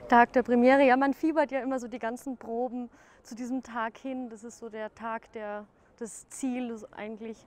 Tag der Premiere, ja, man fiebert ja immer so die ganzen Proben zu diesem Tag hin. Das ist so der Tag, das Ziel ist eigentlich.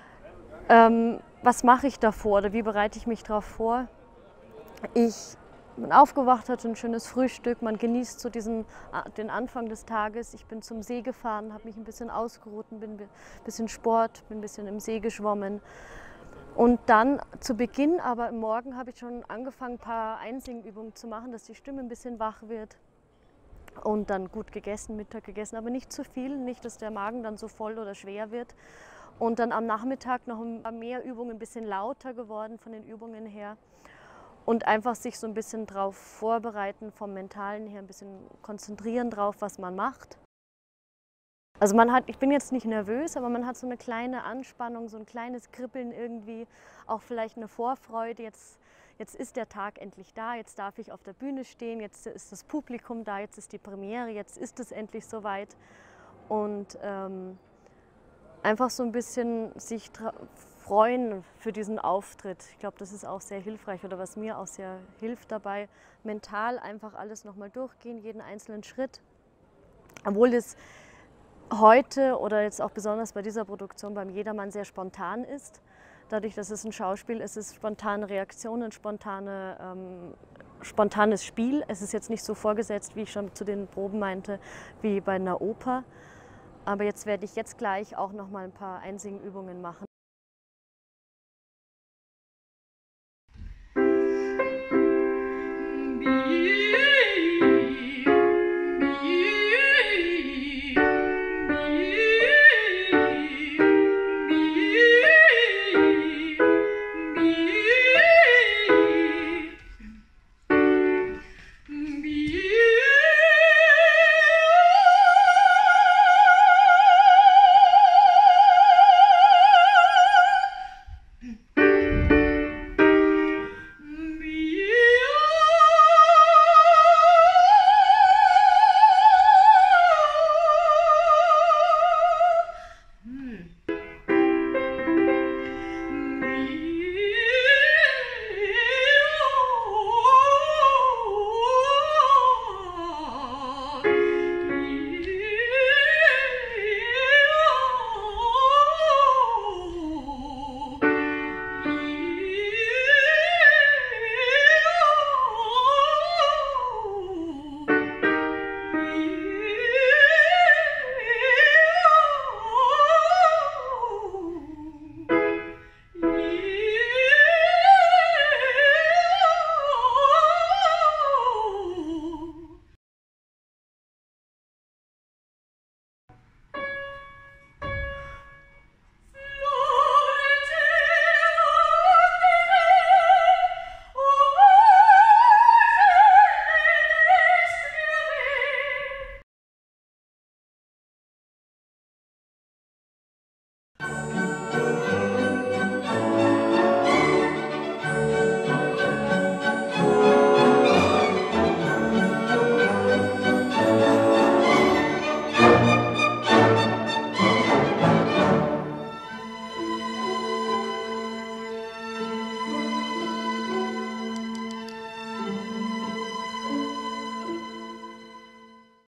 Was mache ich davor oder wie bereite ich mich darauf vor? Ich bin aufgewacht, hatte ein schönes Frühstück, man genießt so den Anfang des Tages. Ich bin zum See gefahren, habe mich ein bisschen ausgeruht, bin ein bisschen Sport, bin ein bisschen im See geschwommen. Und dann zu Beginn, aber im Morgen habe ich schon angefangen, ein paar Einsingübungen zu machen, dass die Stimme ein bisschen wach wird. Und dann gut gegessen, Mittag gegessen, aber nicht zu viel, nicht, dass der Magen dann so voll oder schwer wird. Und dann am Nachmittag noch ein paar mehr Übungen, ein bisschen lauter geworden von den Übungen her. Und einfach sich so ein bisschen darauf vorbereiten, vom Mentalen her ein bisschen konzentrieren drauf, was man macht. Also ich bin jetzt nicht nervös, aber man hat so eine kleine Anspannung, so ein kleines Kribbeln irgendwie, auch vielleicht eine Vorfreude. Jetzt ist der Tag endlich da, jetzt darf ich auf der Bühne stehen, jetzt ist das Publikum da, jetzt ist die Premiere, jetzt ist es endlich soweit. Und einfach so ein bisschen sich freuen für diesen Auftritt. Ich glaube, das ist auch sehr hilfreich oder was mir auch sehr hilft dabei, mental einfach alles nochmal durchgehen, jeden einzelnen Schritt. Obwohl es heute oder jetzt auch besonders bei dieser Produktion beim Jedermann sehr spontan ist. Dadurch, dass es ein Schauspiel ist, ist es spontane Reaktionen, spontanes Spiel. Es ist jetzt nicht so vorgesetzt, wie ich schon zu den Proben meinte, wie bei einer Oper. Aber jetzt werde ich gleich auch noch mal ein paar Einsingübungen machen.